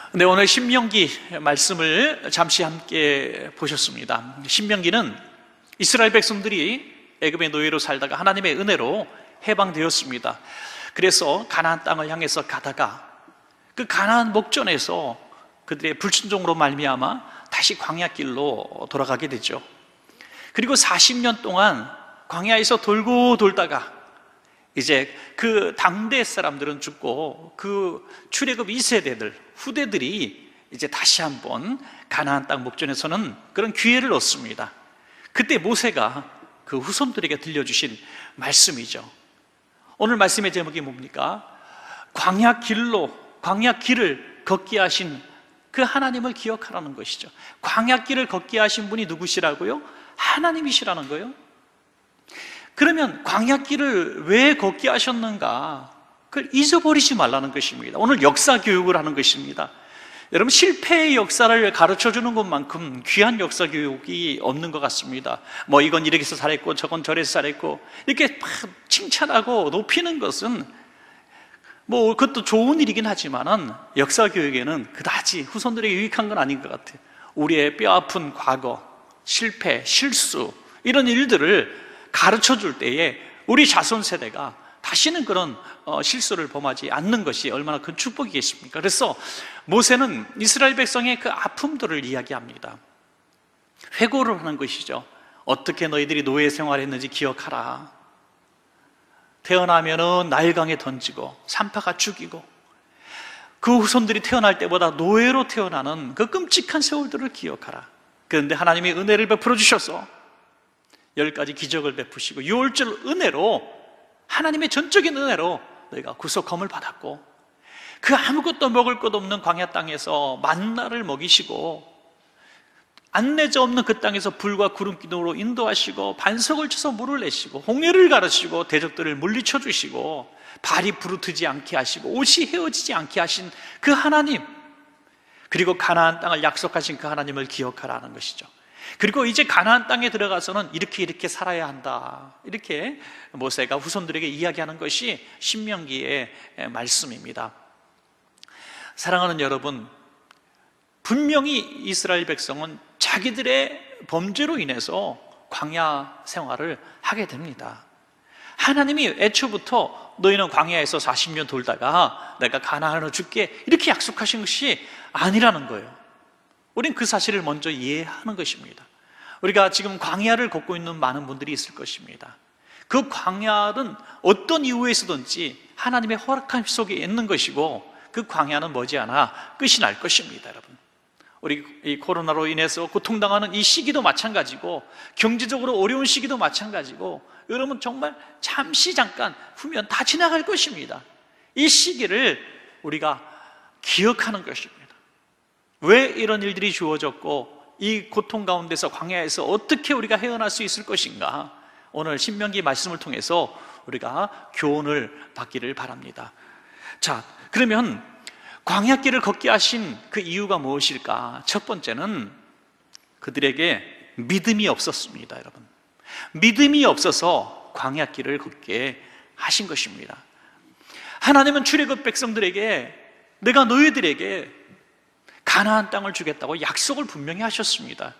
네, 오늘 신명기 말씀을 잠시 함께 보셨습니다. 신명기는 이스라엘 백성들이 애굽의 노예로 살다가 하나님의 은혜로 해방되었습니다. 그래서 가나안 땅을 향해서 가다가 그 가나안 목전에서 그들의 불순종으로 말미암아 다시 광야길로 돌아가게 되죠. 그리고 40년 동안 광야에서 돌고 돌다가 이제 그 당대 사람들은 죽고 그 출애굽 2세대들 후대들이 이제 다시 한번 가나안 땅 목전에서는 그런 기회를 얻습니다. 그때 모세가 그 후손들에게 들려주신 말씀이죠. 오늘 말씀의 제목이 뭡니까? 광야 길을 걷게 하신 그 하나님을 기억하라는 것이죠. 광야 길을 걷게 하신 분이 누구시라고요? 하나님이시라는 거예요. 그러면 광야길을 왜 걷게 하셨는가? 그걸 잊어버리지 말라는 것입니다. 오늘 역사 교육을 하는 것입니다. 여러분, 실패의 역사를 가르쳐주는 것만큼 귀한 역사 교육이 없는 것 같습니다. 뭐 이건 이렇게 해서 잘했고 저건 저래서 잘했고 이렇게 막 칭찬하고 높이는 것은 뭐 그것도 좋은 일이긴 하지만은 역사 교육에는 그다지 후손들에게 유익한 건 아닌 것 같아요. 우리의 뼈아픈 과거, 실패, 실수 이런 일들을 가르쳐 줄 때에 우리 자손 세대가 다시는 그런 실수를 범하지 않는 것이 얼마나 큰 축복이겠습니까? 그래서 모세는 이스라엘 백성의 그 아픔들을 이야기합니다. 회고를 하는 것이죠. 어떻게 너희들이 노예 생활했는지 기억하라. 태어나면은 나일강에 던지고 산파가 죽이고 그 후손들이 태어날 때보다 노예로 태어나는 그 끔찍한 세월들을 기억하라. 그런데 하나님이 은혜를 베풀어 주셔서 10가지 기적을 베푸시고 6월절 은혜로, 하나님의 전적인 은혜로 너희가 구속함을 받았고, 그 아무것도 먹을 것 없는 광야 땅에서 만나를 먹이시고, 안내자 없는 그 땅에서 불과 구름 기둥으로 인도하시고, 반석을 쳐서 물을 내시고, 홍해를 가르시고, 대적들을 물리쳐 주시고, 발이 부르트지 않게 하시고, 옷이 헤어지지 않게 하신 그 하나님, 그리고 가나안 땅을 약속하신 그 하나님을 기억하라는 것이죠. 그리고 이제 가나안 땅에 들어가서는 이렇게 살아야 한다, 이렇게 모세가 후손들에게 이야기하는 것이 신명기의 말씀입니다. 사랑하는 여러분, 분명히 이스라엘 백성은 자기들의 범죄로 인해서 광야 생활을 하게 됩니다. 하나님이 애초부터 너희는 광야에서 40년 돌다가 내가 가나안으로 줄게 이렇게 약속하신 것이 아니라는 거예요. 우린 그 사실을 먼저 이해하는 것입니다. 우리가 지금 광야를 걷고 있는 많은 분들이 있을 것입니다. 그 광야는 어떤 이유에서든지 하나님의 허락함 속에 있는 것이고, 그 광야는 머지않아 끝이 날 것입니다. 여러분, 우리 이 코로나로 인해서 고통당하는 이 시기도 마찬가지고, 경제적으로 어려운 시기도 마찬가지고, 여러분 정말 잠시 잠깐 후면 다 지나갈 것입니다. 이 시기를 우리가 기억하는 것입니다. 왜 이런 일들이 주어졌고, 이 고통 가운데서 광야에서 어떻게 우리가 헤어날 수 있을 것인가, 오늘 신명기 말씀을 통해서 우리가 교훈을 받기를 바랍니다. 자, 그러면 광야길을 걷게 하신 그 이유가 무엇일까? 첫 번째는 그들에게 믿음이 없었습니다. 여러분, 믿음이 없어서 광야길을 걷게 하신 것입니다. 하나님은 출애굽 백성들에게, 내가 너희들에게 가나안 땅을 주겠다고 약속을 분명히 하셨습니다.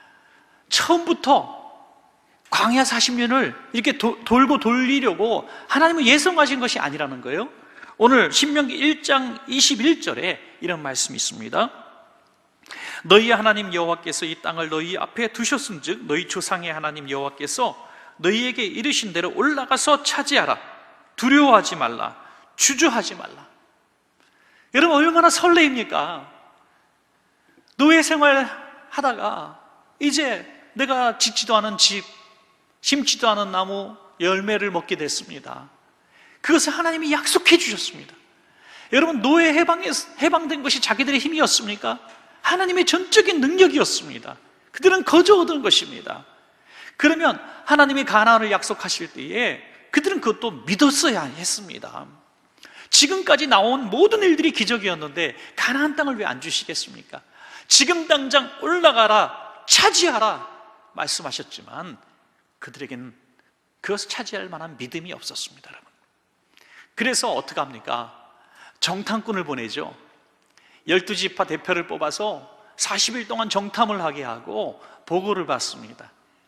처음부터 광야 40년을 이렇게 돌고 돌리려고 하나님은 예정하신 것이 아니라는 거예요. 오늘 신명기 1장 21절에 이런 말씀이 있습니다. 너희 하나님 여호와께서 이 땅을 너희 앞에 두셨은즉 너희 조상의 하나님 여호와께서 너희에게 이르신 대로 올라가서 차지하라. 두려워하지 말라. 주저하지 말라. 여러분, 얼마나 설레입니까? 노예 생활 하다가 이제 내가 짓지도 않은 집, 심지도 않은 나무 열매를 먹게 됐습니다. 그것을 하나님이 약속해 주셨습니다. 여러분, 노예 해방된 것이 자기들의 힘이었습니까? 하나님의 전적인 능력이었습니다. 그들은 거저 얻은 것입니다. 그러면 하나님이 가나안을 약속하실 때에 그들은 그것도 믿었어야 했습니다. 지금까지 나온 모든 일들이 기적이었는데 가나안 땅을 왜 안 주시겠습니까? 지금 당장 올라가라, 차지하라 말씀하셨지만 그들에게는 그것을 차지할 만한 믿음이 없었습니다. 여러분, 그래서 어떻게 합니까? 정탐꾼을 보내죠. 12지파 대표를 뽑아서 40일 동안 정탐을 하게 하고 보고를 받습니다.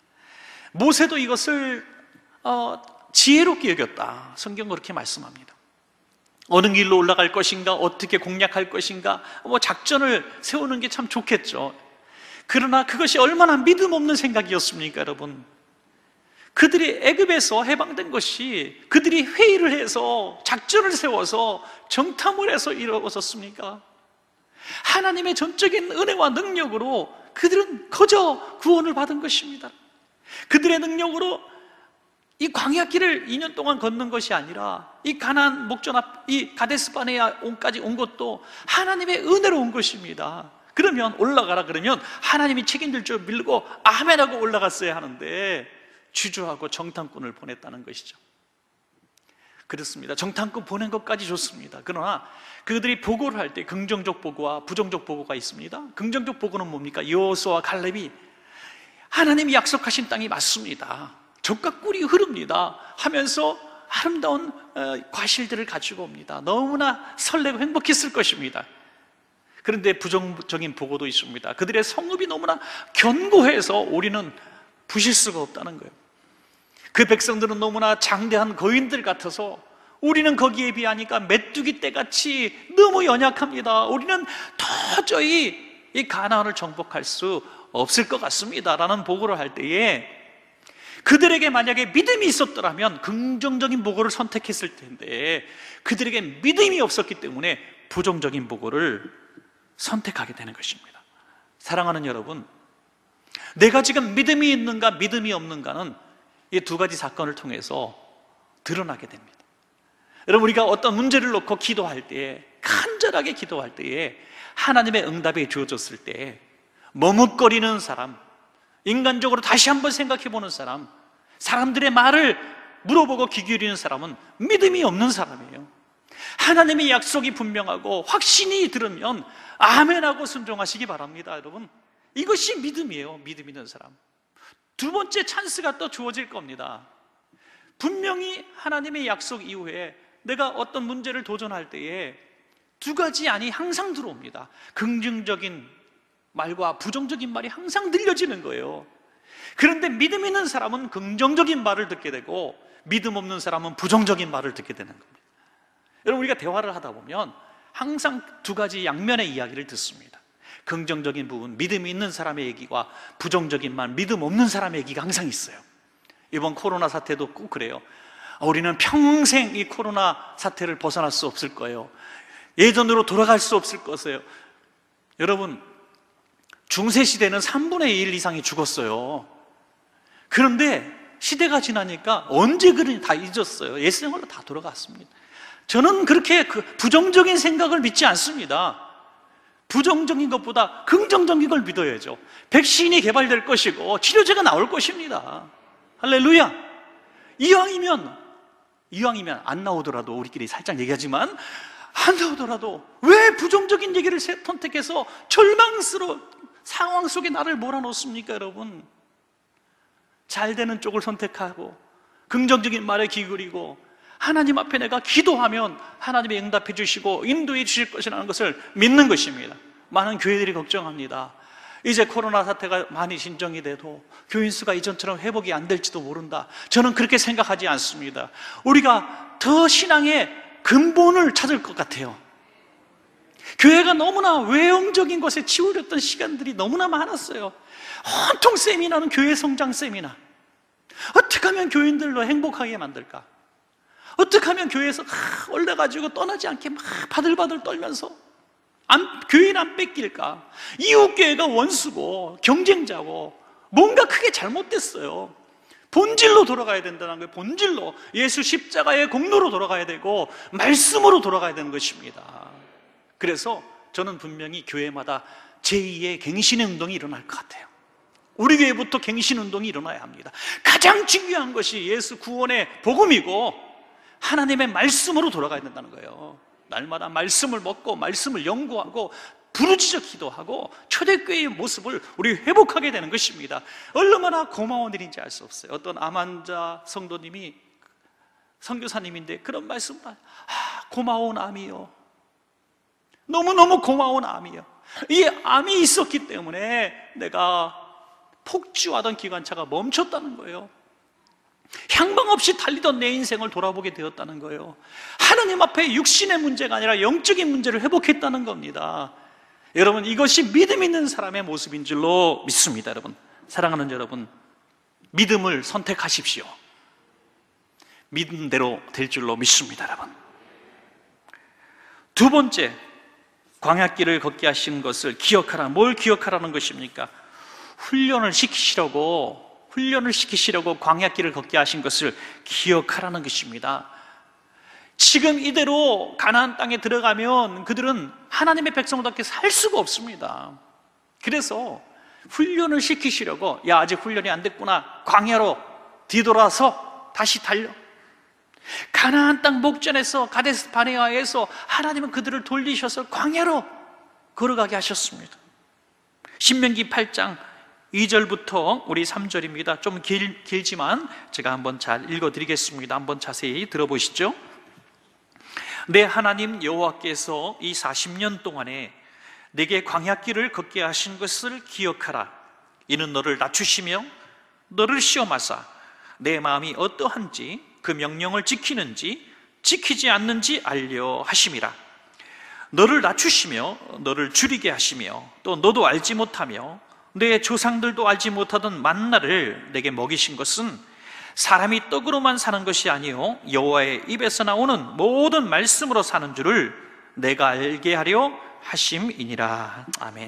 모세도 이것을 지혜롭게 여겼다. 성경 그렇게 말씀합니다. 어느 길로 올라갈 것인가, 어떻게 공략할 것인가, 작전을 세우는 게 참 좋겠죠. 그러나 그것이 얼마나 믿음 없는 생각이었습니까, 여러분? 그들이 애굽에서 해방된 것이 그들이 회의를 해서 작전을 세워서 정탐을 해서 이루어졌습니까? 하나님의 전적인 은혜와 능력으로 그들은 거저 구원을 받은 것입니다. 그들의 능력으로 이 광야길을 2년 동안 걷는 것이 아니라 이 가나안 목전 앞 이 가데스 바네아까지 온 것도 하나님의 은혜로 온 것입니다. 그러면 올라가라 그러면 하나님이 책임질 줄 밀고 아멘하고 올라갔어야 하는데 주저하고 정탐꾼을 보냈다는 것이죠. 그렇습니다. 정탐꾼 보낸 것까지 좋습니다. 그러나 그들이 보고를 할 때 긍정적 보고와 부정적 보고가 있습니다. 긍정적 보고는 뭡니까? 여호수아와 갈렙이 하나님이 약속하신 땅이 맞습니다, 젖과 꿀이 흐릅니다 하면서 아름다운 과실들을 가지고 옵니다. 너무나 설레고 행복했을 것입니다. 그런데 부정적인 보고도 있습니다. 그들의 성읍이 너무나 견고해서 우리는 부실 수가 없다는 거예요. 그 백성들은 너무나 장대한 거인들 같아서 우리는 거기에 비하니까 메뚜기 떼같이 너무 연약합니다. 우리는 도저히 이 가나안을 정복할 수 없을 것 같습니다 라는 보고를 할 때에 그들에게 만약에 믿음이 있었더라면 긍정적인 보고를 선택했을 텐데 그들에게 믿음이 없었기 때문에 부정적인 보고를 선택하게 되는 것입니다. 사랑하는 여러분, 내가 지금 믿음이 있는가 믿음이 없는가는 이 두 가지 사건을 통해서 드러나게 됩니다. 여러분, 우리가 어떤 문제를 놓고 기도할 때에, 간절하게 기도할 때에 하나님의 응답이 주어졌을 때 머뭇거리는 사람, 인간적으로 다시 한번 생각해 보는 사람, 사람들의 말을 물어보고 귀 기울이는 사람은 믿음이 없는 사람이에요. 하나님의 약속이 분명하고 확신이 들으면 아멘하고 순종하시기 바랍니다. 여러분, 이것이 믿음이에요. 믿음 있는 사람. 두 번째 찬스가 또 주어질 겁니다. 분명히 하나님의 약속 이후에 내가 어떤 문제를 도전할 때에 두 가지 안이 항상 들어옵니다. 긍정적인 말과 부정적인 말이 항상 들려지는 거예요. 그런데 믿음 있는 사람은 긍정적인 말을 듣게 되고 믿음 없는 사람은 부정적인 말을 듣게 되는 겁니다. 여러분, 우리가 대화를 하다 보면 항상 두 가지 양면의 이야기를 듣습니다. 긍정적인 부분, 믿음이 있는 사람의 얘기와 부정적인 말, 믿음 없는 사람의 얘기가 항상 있어요. 이번 코로나 사태도 꼭 그래요. 우리는 평생 이 코로나 사태를 벗어날 수 없을 거예요. 예전으로 돌아갈 수 없을 것이에요. 여러분, 중세시대는 3분의 1 이상이 죽었어요. 그런데 시대가 지나니까 언제 그러니 다 잊었어요. 옛생활로 다 돌아갔습니다. 저는 그렇게 부정적인 생각을 믿지 않습니다. 부정적인 것보다 긍정적인 걸 믿어야죠. 백신이 개발될 것이고 치료제가 나올 것입니다. 할렐루야. 이왕이면 안 나오더라도, 우리끼리 살짝 얘기하지만 안 나오더라도 왜 부정적인 얘기를 선택해서 절망스러운 상황 속에 나를 몰아넣습니까? 여러분, 잘 되는 쪽을 선택하고 긍정적인 말에 귀 기울이고 하나님 앞에 내가 기도하면 하나님이 응답해 주시고 인도해 주실 것이라는 것을 믿는 것입니다. 많은 교회들이 걱정합니다. 이제 코로나 사태가 많이 진정이 돼도 교인 수가 이전처럼 회복이 안 될지도 모른다. 저는 그렇게 생각하지 않습니다. 우리가 더 신앙의 근본을 찾을 것 같아요. 교회가 너무나 외형적인 것에 치우렸던 시간들이 너무나 많았어요. 온통 세미나는 교회 성장 세미나. 어떻게 하면 교인들로 행복하게 만들까? 어떻게 하면 교회에서 올라가지고 떠나지 않게 막 바들바들 떨면서 교인 안 뺏길까? 이웃교회가 원수고 경쟁자고 뭔가 크게 잘못됐어요. 본질로 돌아가야 된다는 거예요. 본질로, 예수 십자가의 공로로 돌아가야 되고 말씀으로 돌아가야 되는 것입니다. 그래서 저는 분명히 교회마다 제2의 갱신의 운동이 일어날 것 같아요. 우리 교회부터 갱신 운동이 일어나야 합니다. 가장 중요한 것이 예수 구원의 복음이고 하나님의 말씀으로 돌아가야 된다는 거예요. 날마다 말씀을 먹고 말씀을 연구하고 부르짖어 기도하고 초대교회의 모습을 우리 회복하게 되는 것입니다. 얼마나 고마운 일인지 알 수 없어요. 어떤 암환자 성도님이, 선교사님인데 그런 말씀을, 고마운 암이요, 너무너무 고마운 암이에요. 이 암이 있었기 때문에 내가 폭주하던 기관차가 멈췄다는 거예요. 향방 없이 달리던 내 인생을 돌아보게 되었다는 거예요. 하나님 앞에 육신의 문제가 아니라 영적인 문제를 회복했다는 겁니다. 여러분, 이것이 믿음 있는 사람의 모습인 줄로 믿습니다. 여러분, 사랑하는 여러분, 믿음을 선택하십시오. 믿음대로 될 줄로 믿습니다. 여러분, 두 번째, 광야길을 걷게 하신 것을 기억하라. 뭘 기억하라는 것입니까? 훈련을 시키시려고 광야길을 걷게 하신 것을 기억하라는 것입니다. 지금 이대로 가나안 땅에 들어가면 그들은 하나님의 백성답게 살 수가 없습니다. 그래서 훈련을 시키시려고, 야, 아직 훈련이 안 됐구나, 광야로 뒤돌아서 다시 달려. 가나안 땅 목전에서, 가데스 바네아에서 하나님은 그들을 돌리셔서 광야로 걸어가게 하셨습니다. 신명기 8장 2절부터 우리 3절입니다. 좀 길지만 제가 한번 잘 읽어드리겠습니다. 한번 자세히 들어보시죠. 내 하나님 여호와께서 이 40년 동안에 내게 광야길을 걷게 하신 것을 기억하라. 이는 너를 낮추시며 너를 시험하사 내 마음이 어떠한지 그 명령을 지키는지 지키지 않는지 알려 하심이라. 너를 낮추시며 너를 줄이게 하시며 또 너도 알지 못하며 내 조상들도 알지 못하던 만나를 내게 먹이신 것은 사람이 떡으로만 사는 것이 아니요 여호와의 입에서 나오는 모든 말씀으로 사는 줄을 내가 알게 하려 하심이니라. 아멘.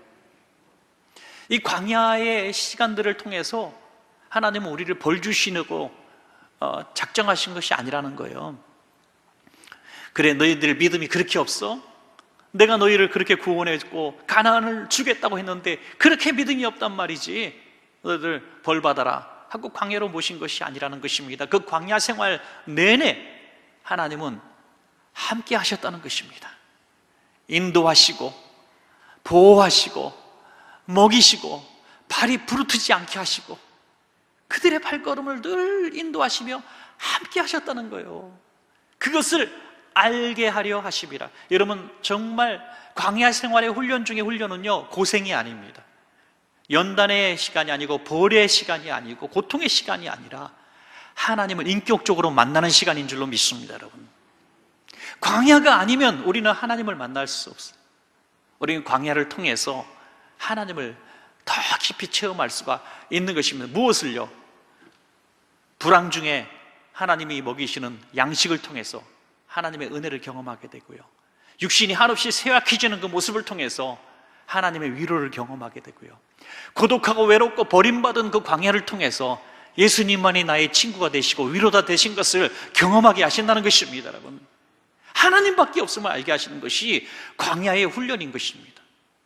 이 광야의 시간들을 통해서 하나님은 우리를 벌 주시려고 작정하신 것이 아니라는 거예요. 그래, 너희들 믿음이 그렇게 없어? 내가 너희를 그렇게 구원했고 가나안을 주겠다고 했는데 그렇게 믿음이 없단 말이지, 너희들 벌 받아라 하고 광야로 모신 것이 아니라는 것입니다. 그 광야 생활 내내 하나님은 함께 하셨다는 것입니다. 인도하시고 보호하시고 먹이시고 발이 부르트지 않게 하시고 그들의 발걸음을 늘 인도하시며 함께 하셨다는 거예요. 그것을 알게 하려 하심이라. 여러분, 정말 광야 생활의 훈련 중에 훈련은요, 고생이 아닙니다. 연단의 시간이 아니고 벌의 시간이 아니고 고통의 시간이 아니라 하나님을 인격적으로 만나는 시간인 줄로 믿습니다. 여러분, 광야가 아니면 우리는 하나님을 만날 수 없어요. 우리는 광야를 통해서 하나님을 더 깊이 체험할 수가 있는 것입니다. 무엇을요? 불황 중에 하나님이 먹이시는 양식을 통해서 하나님의 은혜를 경험하게 되고요, 육신이 한없이 쇠약해지는 그 모습을 통해서 하나님의 위로를 경험하게 되고요, 고독하고 외롭고 버림받은 그 광야를 통해서 예수님만이 나의 친구가 되시고 위로가 되신 것을 경험하게 하신다는 것입니다. 여러분, 하나님밖에 없음을 알게 하시는 것이 광야의 훈련인 것입니다.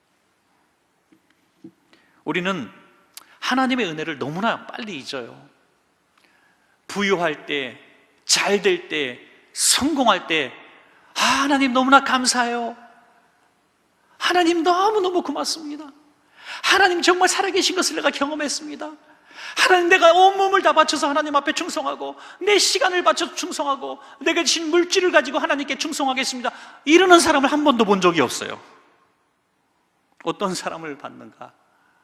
우리는 하나님의 은혜를 너무나 빨리 잊어요. 부유할 때, 잘 될 때, 성공할 때, 하나님 너무나 감사해요. 하나님 너무너무 고맙습니다. 하나님 정말 살아계신 것을 내가 경험했습니다. 하나님, 내가 온몸을 다 바쳐서 하나님 앞에 충성하고 내 시간을 바쳐 충성하고 내가 주신 물질을 가지고 하나님께 충성하겠습니다, 이러는 사람을 한 번도 본 적이 없어요. 어떤 사람을 봤는가?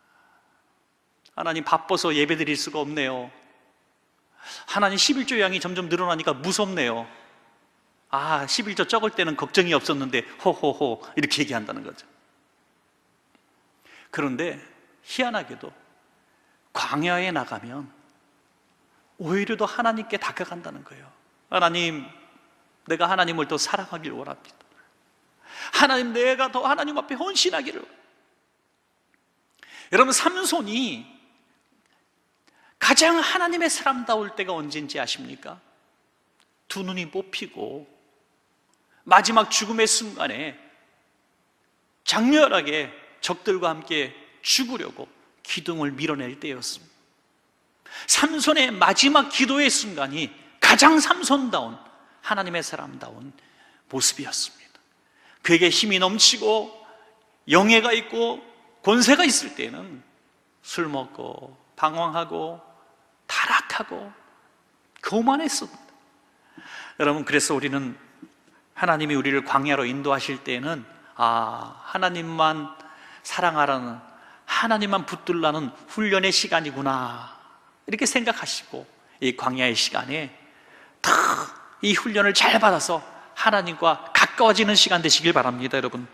하나님, 바빠서 예배 드릴 수가 없네요. 하나님, 11조 양이 점점 늘어나니까 무섭네요. 11조 적을 때는 걱정이 없었는데 호호호 이렇게 얘기한다는 거죠. 그런데 희한하게도 광야에 나가면 오히려 더 하나님께 다가간다는 거예요. 하나님, 내가 하나님을 더 사랑하길 원합니다. 하나님, 내가 더 하나님 앞에 헌신하기를. 여러분, 삼손이 가장 하나님의 사람다울 때가 언제인지 아십니까? 두 눈이 뽑히고 마지막 죽음의 순간에 장렬하게 적들과 함께 죽으려고 기둥을 밀어낼 때였습니다. 삼손의 마지막 기도의 순간이 가장 삼손다운, 하나님의 사람다운 모습이었습니다. 그에게 힘이 넘치고 영예가 있고 권세가 있을 때는 술 먹고 방황하고 타락하고 교만했습니다. 여러분, 그래서 우리는 하나님이 우리를 광야로 인도하실 때에는 하나님만 사랑하라는, 하나님만 붙들라는 훈련의 시간이구나, 이렇게 생각하시고 이 광야의 시간에 다 이 훈련을 잘 받아서 하나님과 가까워지는 시간 되시길 바랍니다. 여러분,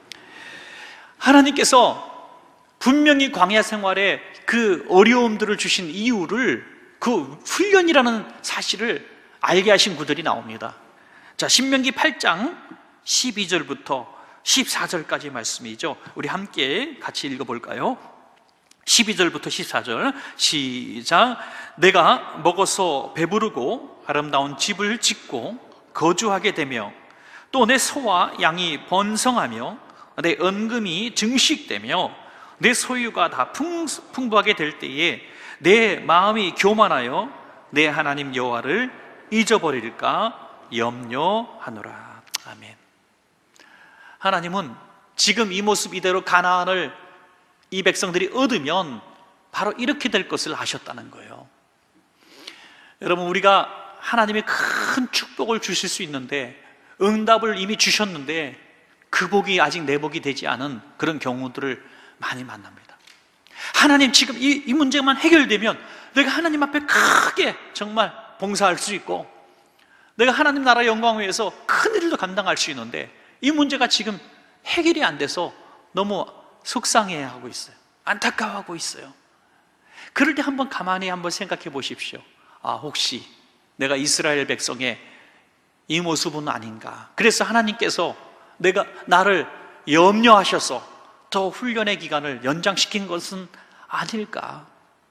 하나님께서 분명히 광야 생활에 그 어려움들을 주신 이유를, 그 훈련이라는 사실을 알게 하신 구절이 나옵니다. 자, 신명기 8장 12절부터 14절까지 말씀이죠. 우리 함께 같이 읽어볼까요? 12절부터 14절 시작. 내가 먹어서 배부르고 아름다운 집을 짓고 거주하게 되며 또 내 소와 양이 번성하며 내 은금이 증식되며 내 소유가 다 풍부하게 될 때에 내 마음이 교만하여 내 하나님 여호와를 잊어버릴까 염려하노라. 아멘. 하나님은 지금 이 모습 이대로 가나안을 이 백성들이 얻으면 바로 이렇게 될 것을 아셨다는 거예요. 여러분, 우리가 하나님의 큰 축복을 주실 수 있는데 응답을 이미 주셨는데 그 복이 아직 내 복이 되지 않은 그런 경우들을 많이 만납니다. 하나님, 지금 이 문제만 해결되면 내가 하나님 앞에 크게 정말 봉사할 수 있고 내가 하나님 나라 영광을 위해서 큰 일도 감당할 수 있는데 이 문제가 지금 해결이 안 돼서 너무 속상해하고 있어요. 안타까워하고 있어요. 그럴 때 한번 가만히 한번 생각해 보십시오. 혹시 내가 이스라엘 백성의 이 모습은 아닌가? 그래서 하나님께서 나를 염려하셔서 더 훈련의 기간을 연장시킨 것은 아닐까?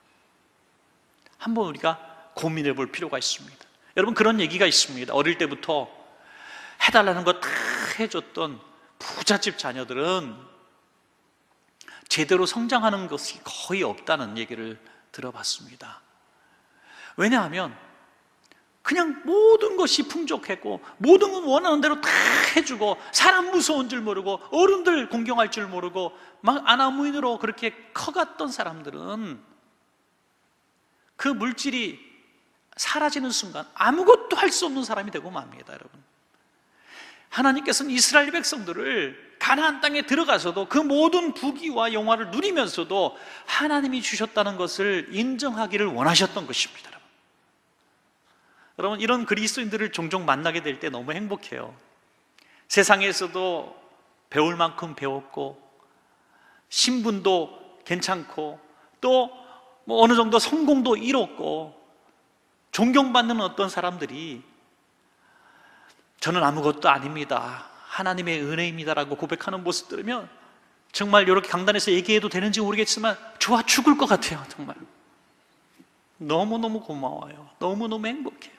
한번 우리가 고민해 볼 필요가 있습니다. 여러분, 그런 얘기가 있습니다. 어릴 때부터 해달라는 거 다 해줬던 부잣집 자녀들은 제대로 성장하는 것이 거의 없다는 얘기를 들어봤습니다. 왜냐하면 그냥 모든 것이 풍족했고 모든 건 원하는 대로 다 해주고 사람 무서운 줄 모르고 어른들 공경할 줄 모르고 막 아나무인으로 그렇게 커갔던 사람들은 그 물질이 사라지는 순간 아무것도 할 수 없는 사람이 되고 맙니다. 여러분, 하나님께서는 이스라엘 백성들을 가나안 땅에 들어가서도 그 모든 부귀와 영화를 누리면서도 하나님이 주셨다는 것을 인정하기를 원하셨던 것입니다. 여러분, 이런 그리스도인들을 종종 만나게 될 때 너무 행복해요. 세상에서도 배울 만큼 배웠고 신분도 괜찮고 또 어느 정도 성공도 이뤘고 존경받는 어떤 사람들이 저는 아무것도 아닙니다, 하나님의 은혜입니다라고 고백하는 모습 들으면 정말 이렇게 강단에서 얘기해도 되는지 모르겠지만 좋아 죽을 것 같아요. 정말 너무너무 고마워요. 너무너무 행복해요.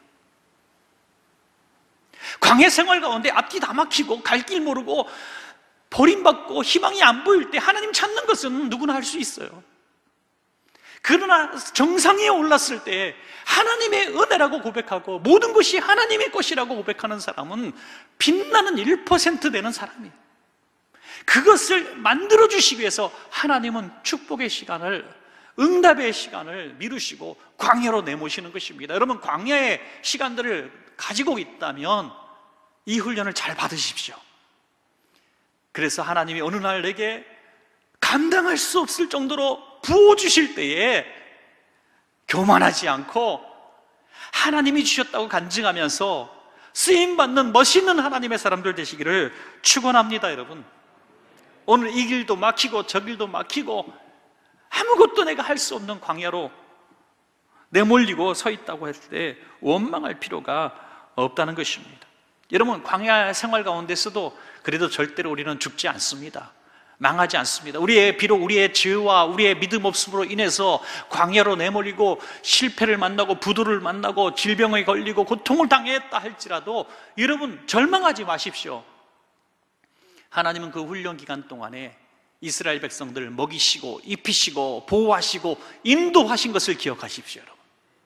광야 생활 가운데 앞뒤 다 막히고 갈 길 모르고 버림받고 희망이 안 보일 때 하나님 찾는 것은 누구나 할 수 있어요. 그러나 정상에 올랐을 때 하나님의 은혜라고 고백하고 모든 것이 하나님의 것이라고 고백하는 사람은 빛나는 1% 되는 사람이에요. 그것을 만들어주시기 위해서 하나님은 축복의 시간을, 응답의 시간을 미루시고 광야로 내모시는 것입니다. 여러분, 광야의 시간들을 가지고 있다면 이 훈련을 잘 받으십시오. 그래서 하나님이 어느 날 내게 감당할 수 없을 정도로 부어주실 때에 교만하지 않고 하나님이 주셨다고 간증하면서 쓰임받는 멋있는 하나님의 사람들 되시기를 축원합니다. 여러분, 오늘 이 길도 막히고 저 길도 막히고 아무것도 내가 할 수 없는 광야로 내몰리고 서 있다고 했을 때 원망할 필요가 없다는 것입니다. 여러분, 광야 생활 가운데서도 그래도 절대로 우리는 죽지 않습니다. 망하지 않습니다. 비록 우리의 죄와 우리의 믿음 없음으로 인해서 광야로 내몰리고 실패를 만나고 부도를 만나고 질병에 걸리고 고통을 당했다 할지라도 여러분 절망하지 마십시오. 하나님은 그 훈련 기간 동안에 이스라엘 백성들을 먹이시고 입히시고 보호하시고 인도하신 것을 기억하십시오. 여러분,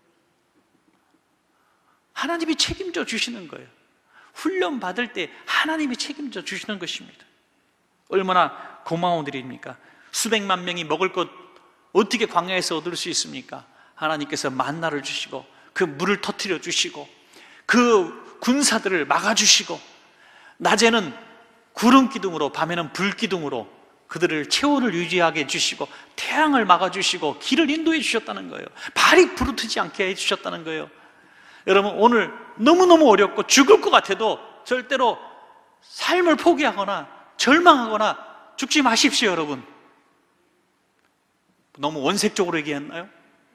하나님이 책임져 주시는 거예요. 훈련 받을 때 하나님이 책임져 주시는 것입니다. 얼마나 고마운 일입니까? 수백만 명이 먹을 것 어떻게 광야에서 얻을 수 있습니까? 하나님께서 만나를 주시고 그 물을 터뜨려 주시고 그 군사들을 막아주시고 낮에는 구름 기둥으로, 밤에는 불 기둥으로 그들을 체온을 유지하게 해주시고 태양을 막아주시고 길을 인도해 주셨다는 거예요. 발이 부르트지 않게 해주셨다는 거예요. 여러분, 오늘 너무너무 어렵고 죽을 것 같아도 절대로 삶을 포기하거나 절망하거나 죽지 마십시오. 여러분, 너무 원색적으로 얘기했나요?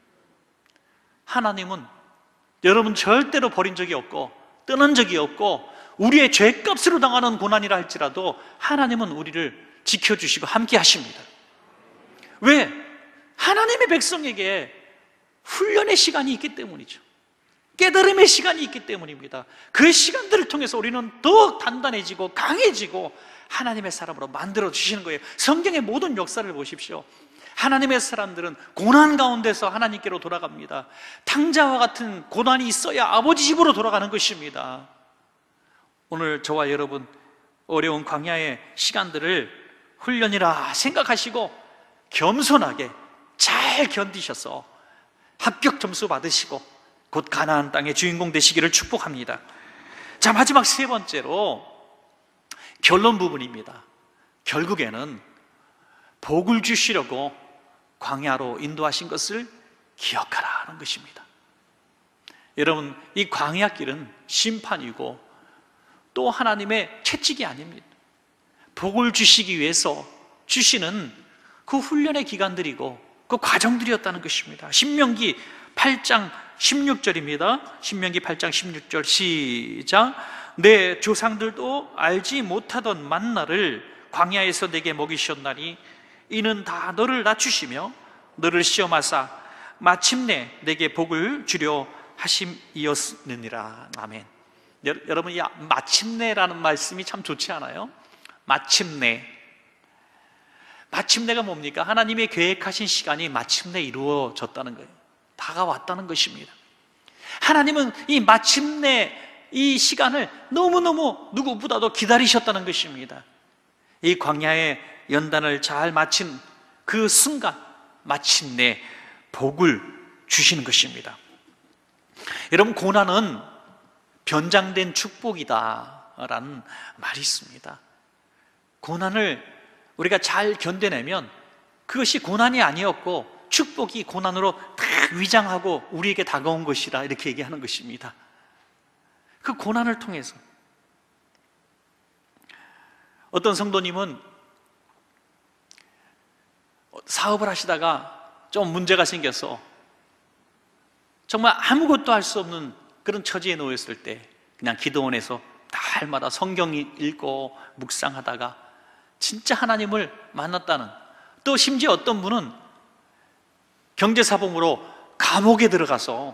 하나님은 여러분 절대로 버린 적이 없고 떠난 적이 없고, 우리의 죄값으로 당하는 고난이라 할지라도 하나님은 우리를 지켜주시고 함께 하십니다. 왜? 하나님의 백성에게 훈련의 시간이 있기 때문이죠. 깨달음의 시간이 있기 때문입니다. 그 시간들을 통해서 우리는 더욱 단단해지고 강해지고 하나님의 사람으로 만들어 주시는 거예요. 성경의 모든 역사를 보십시오. 하나님의 사람들은 고난 가운데서 하나님께로 돌아갑니다. 탕자와 같은 고난이 있어야 아버지 집으로 돌아가는 것입니다. 오늘 저와 여러분 어려운 광야의 시간들을 훈련이라 생각하시고 겸손하게 잘 견디셔서 합격 점수 받으시고 곧 가나안 땅의 주인공 되시기를 축복합니다. 자, 마지막 세 번째로 결론 부분입니다. 결국에는 복을 주시려고 광야로 인도하신 것을 기억하라는 것입니다. 여러분, 이 광야길은 심판이고 또 하나님의 채찍이 아닙니다. 복을 주시기 위해서 주시는 그 훈련의 기간들이고 그 과정들이었다는 것입니다. 신명기 8장 16절입니다. 신명기 8장 16절 시작. 내 조상들도 알지 못하던 만나를 광야에서 내게 먹이셨나니 이는 다 너를 낮추시며 너를 시험하사 마침내 내게 복을 주려 하심이었느니라. 아멘. 여러분, 이 마침내라는 말씀이 참 좋지 않아요? 마침내. 마침내가 뭡니까? 하나님의 계획하신 시간이 마침내 이루어졌다는 거예요. 다가왔다는 것입니다. 하나님은 이 마침내 이 시간을 너무너무 누구보다도 기다리셨다는 것입니다. 이 광야의 연단을 잘 마친 그 순간 마침내 복을 주시는 것입니다. 여러분, 고난은 변장된 축복이다라는 말이 있습니다. 고난을 우리가 잘 견뎌내면 그것이 고난이 아니었고 축복이 고난으로 다 위장하고 우리에게 다가온 것이라 이렇게 얘기하는 것입니다. 그 고난을 통해서 어떤 성도님은 사업을 하시다가 좀 문제가 생겨서 정말 아무것도 할 수 없는 그런 처지에 놓였을 때 그냥 기도원에서 달마다 성경 읽고 묵상하다가 진짜 하나님을 만났다는, 또 심지어 어떤 분은 경제사범으로 감옥에 들어가서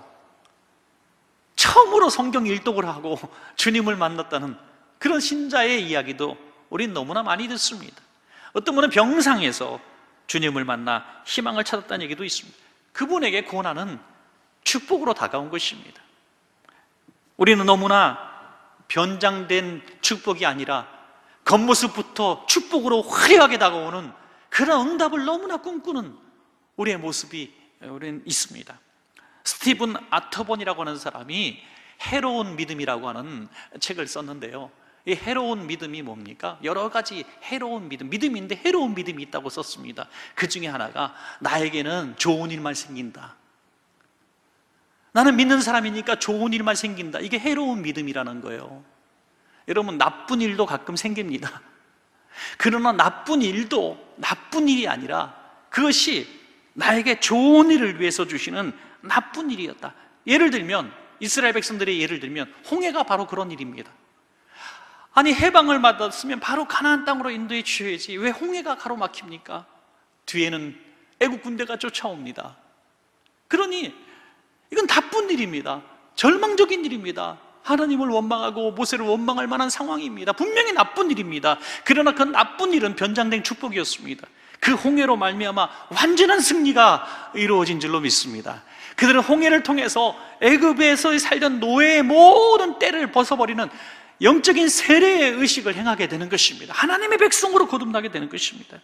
처음으로 성경 일독을 하고 주님을 만났다는 그런 신자의 이야기도 우린 너무나 많이 듣습니다. 어떤 분은 병상에서 주님을 만나 희망을 찾았다는 얘기도 있습니다. 그분에게 고난은 축복으로 다가온 것입니다. 우리는 너무나 변장된 축복이 아니라 겉모습부터 축복으로 화려하게 다가오는 그런 응답을 너무나 꿈꾸는 우리의 모습이 우리는 있습니다. 스티븐 아터번이라고 하는 사람이 해로운 믿음이라고 하는 책을 썼는데요, 이 해로운 믿음이 뭡니까? 여러 가지 해로운 믿음인데 해로운 믿음이 있다고 썼습니다. 그 중에 하나가 나에게는 좋은 일만 생긴다, 나는 믿는 사람이니까 좋은 일만 생긴다, 이게 해로운 믿음이라는 거예요. 여러분, 나쁜 일도 가끔 생깁니다. 그러나 나쁜 일도 나쁜 일이 아니라 그것이 나에게 좋은 일을 위해서 주시는 나쁜 일이었다. 예를 들면 이스라엘 백성들의 예를 들면 홍해가 바로 그런 일입니다. 아니, 해방을 받았으면 바로 가나안 땅으로 인도해 주셔야지 왜 홍해가 가로막힙니까? 뒤에는 애국 군대가 쫓아옵니다. 그러니 이건 나쁜 일입니다. 절망적인 일입니다. 하나님을 원망하고 모세를 원망할 만한 상황입니다. 분명히 나쁜 일입니다. 그러나 그 나쁜 일은 변장된 축복이었습니다. 그 홍해로 말미암아 완전한 승리가 이루어진 줄로 믿습니다. 그들은 홍해를 통해서 애굽에서 살던 노예의 모든 때를 벗어버리는 영적인 세례의 의식을 행하게 되는 것입니다. 하나님의 백성으로 거듭나게 되는 것입니다.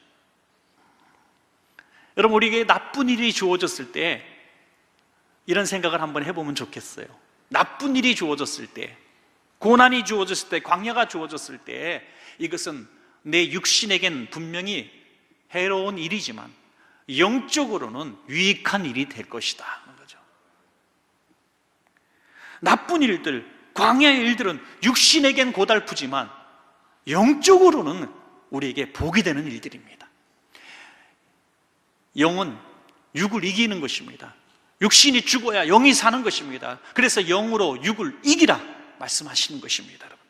여러분, 우리에게 나쁜 일이 주어졌을 때 이런 생각을 한번 해보면 좋겠어요. 나쁜 일이 주어졌을 때, 고난이 주어졌을 때, 광야가 주어졌을 때 이것은 내 육신에겐 분명히 해로운 일이지만 영적으로는 유익한 일이 될 것이다 하는 거죠. 나쁜 일들, 광야의 일들은 육신에겐 고달프지만 영적으로는 우리에게 복이 되는 일들입니다. 영은 육을 이기는 것입니다. 육신이 죽어야 영이 사는 것입니다. 그래서 영으로 육을 이기라 말씀하시는 것입니다. 여러분,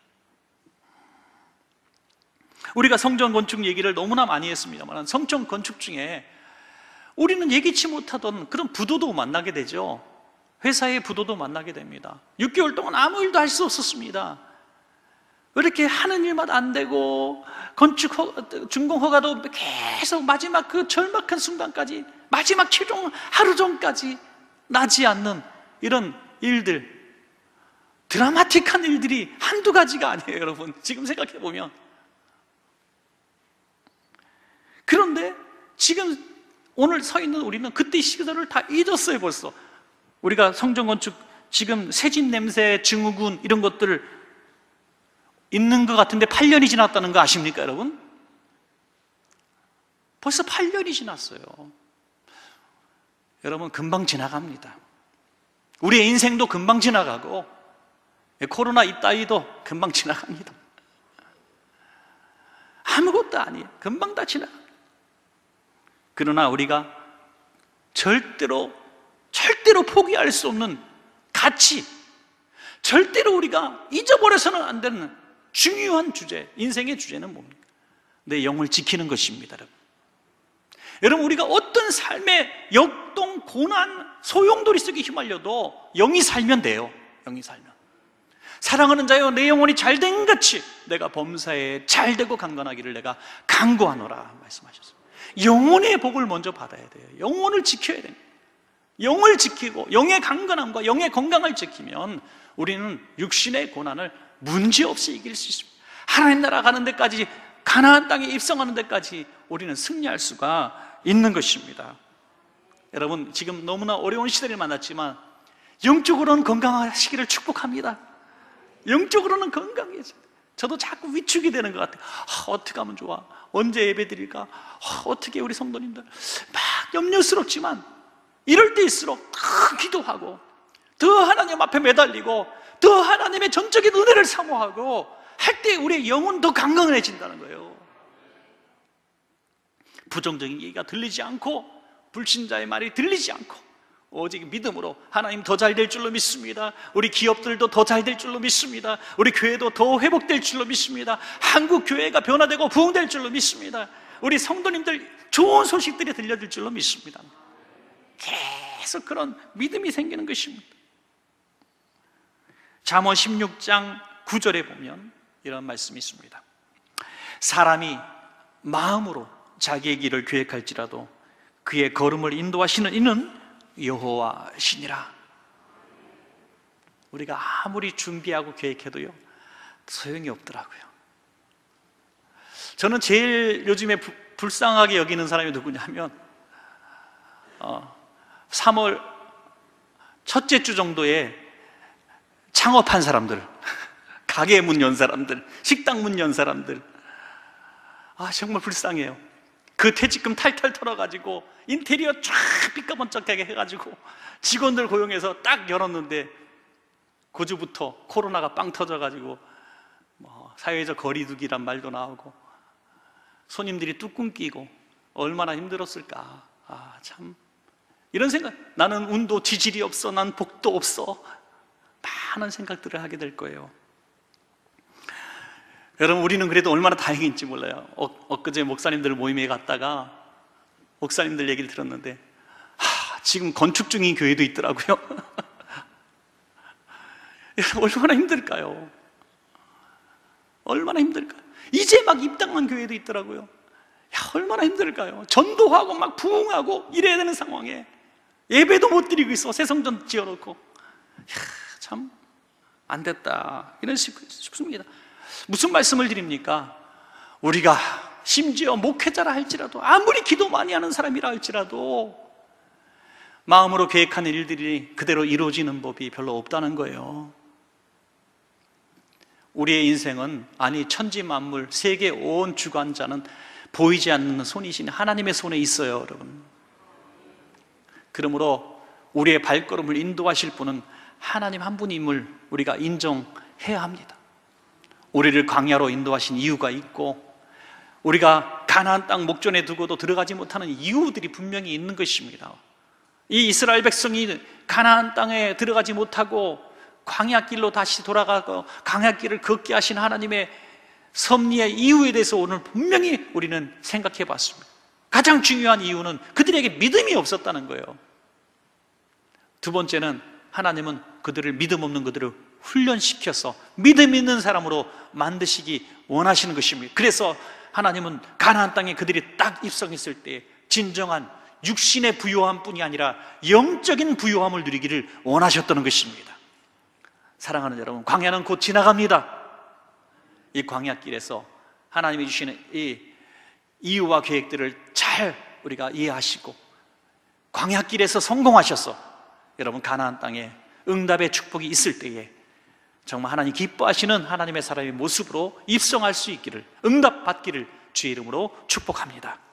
우리가 성전 건축 얘기를 너무나 많이 했습니다만 성전 건축 중에 우리는 예기치 못하던 그런 부도도 만나게 되죠. 회사의 부도도 만나게 됩니다. 6개월 동안 아무 일도 할 수 없었습니다. 이렇게 하는 일마다 안 되고 준공 허가도 계속 마지막 그 절박한 순간까지, 마지막 최종 하루 전까지 나지 않는 이런 일들, 드라마틱한 일들이 한두 가지가 아니에요. 여러분, 지금 생각해 보면. 그런데 지금 오늘 서 있는 우리는 그때 시절을 다 잊었어요. 벌써 우리가 성전 건축, 지금 새집 냄새, 증후군 이런 것들을 있는 것 같은데 8년이 지났다는 거 아십니까, 여러분? 벌써 8년이 지났어요. 여러분, 금방 지나갑니다. 우리의 인생도 금방 지나가고 코로나 이따위도 금방 지나갑니다. 아무것도 아니에요. 금방 다 지나갑니다. 그러나 우리가 절대로 포기할 수 없는 가치, 절대로 우리가 잊어버려서는 안 되는 중요한 주제, 인생의 주제는 뭡니까? 내 영을 지키는 것입니다. 여러분, 우리가 어떤 삶의 역동, 고난, 소용돌이 속에 휘말려도 영이 살면 돼요. 영이 살면. 사랑하는 자여, 내 영혼이 잘된 같이 내가 범사에 잘되고 강건하기를 내가 간구하노라 말씀하셨어요. 영혼의 복을 먼저 받아야 돼요. 영혼을 지켜야 됩니다. 영을 지키고 영의 강건함과 영의 건강을 지키면 우리는 육신의 고난을 문제없이 이길 수 있습니다. 하나님 나라 가는 데까지, 가나안 땅에 입성하는 데까지 우리는 승리할 수가 있는 것입니다. 여러분, 지금 너무나 어려운 시대를 만났지만 영적으로는 건강하시기를 축복합니다. 영적으로는 건강해져. 저도 자꾸 위축이 되는 것 같아요. 어떻게 하면 좋아? 언제 예배 드릴까? 어떻게 우리 성도님들 막 염려스럽지만 이럴 때일수록 더 기도하고 더 하나님 앞에 매달리고 더 하나님의 전적인 은혜를 사모하고 할 때 우리의 영은 더 강건해진다는 거예요. 부정적인 얘기가 들리지 않고 불신자의 말이 들리지 않고 오직 믿음으로 하나님 더 잘 될 줄로 믿습니다. 우리 기업들도 더 잘 될 줄로 믿습니다. 우리 교회도 더 회복될 줄로 믿습니다. 한국 교회가 변화되고 부흥될 줄로 믿습니다. 우리 성도님들 좋은 소식들이 들려질 줄로 믿습니다. 계속 그런 믿음이 생기는 것입니다. 잠언 16장 9절에 보면 이런 말씀이 있습니다. 사람이 마음으로 자기의 길을 계획할지라도 그의 걸음을 인도하시는 이는 여호와시니라. 우리가 아무리 준비하고 계획해도요, 소용이 없더라고요. 저는 제일 요즘에 불쌍하게 여기는 사람이 누구냐면 3월 첫째 주 정도에 창업한 사람들, 가게 문 연 사람들, 식당 문 연 사람들, 정말 불쌍해요. 그 퇴직금 탈탈 털어가지고 인테리어 쫙 삐까번쩍하게 해가지고 직원들 고용해서 딱 열었는데 그 주부터 코로나가 빵 터져가지고 사회적 거리두기란 말도 나오고 손님들이 뚝 끊기고 얼마나 힘들었을까. 참 이런 생각, 나는 운도 지질이 없어, 난 복도 없어, 많은 생각들을 하게 될 거예요. 여러분, 우리는 그래도 얼마나 다행인지 몰라요. 엊그제 목사님들 모임에 갔다가 목사님들 얘기를 들었는데 지금 건축 중인 교회도 있더라고요. 얼마나 힘들까요? 얼마나 힘들까요? 이제 막 입당한 교회도 있더라고요. 얼마나 힘들까요? 전도하고 막 부흥하고 이래야 되는 상황에 예배도 못 드리고 있어. 새 성전 지어놓고. 참 안 됐다, 이런 싶습니다. 무슨 말씀을 드립니까? 우리가 심지어 목회자라 할지라도, 아무리 기도 많이 하는 사람이라 할지라도 마음으로 계획하는 일들이 그대로 이루어지는 법이 별로 없다는 거예요. 우리의 인생은, 아니 천지 만물 세계 온 주관자는 보이지 않는 손이신 하나님의 손에 있어요, 여러분. 그러므로 우리의 발걸음을 인도하실 분은 하나님 한 분임을 우리가 인정해야 합니다. 우리를 광야로 인도하신 이유가 있고, 우리가 가나안 땅 목전에 두고도 들어가지 못하는 이유들이 분명히 있는 것입니다. 이 이스라엘 백성이 가나안 땅에 들어가지 못하고 광야길로 다시 돌아가고 광야길을 걷게 하신 하나님의 섭리의 이유에 대해서 오늘 분명히 우리는 생각해 봤습니다. 가장 중요한 이유는 그들에게 믿음이 없었다는 거예요. 두 번째는 하나님은 그들을, 믿음 없는 그들을 훈련시켜서 믿음 있는 사람으로 만드시기 원하시는 것입니다. 그래서 하나님은 가나안 땅에 그들이 딱 입성했을 때 진정한 육신의 부요함뿐이 아니라 영적인 부요함을 누리기를 원하셨다는 것입니다. 사랑하는 여러분, 광야는 곧 지나갑니다. 이 광야길에서 하나님이 주시는 이 이유와 계획들을 잘 우리가 이해하시고 광야길에서 성공하셔서 여러분 가나안 땅에 응답의 축복이 있을 때에 정말 하나님 기뻐하시는 하나님의 사람의 모습으로 입성할 수 있기를, 응답받기를 주의 이름으로 축복합니다.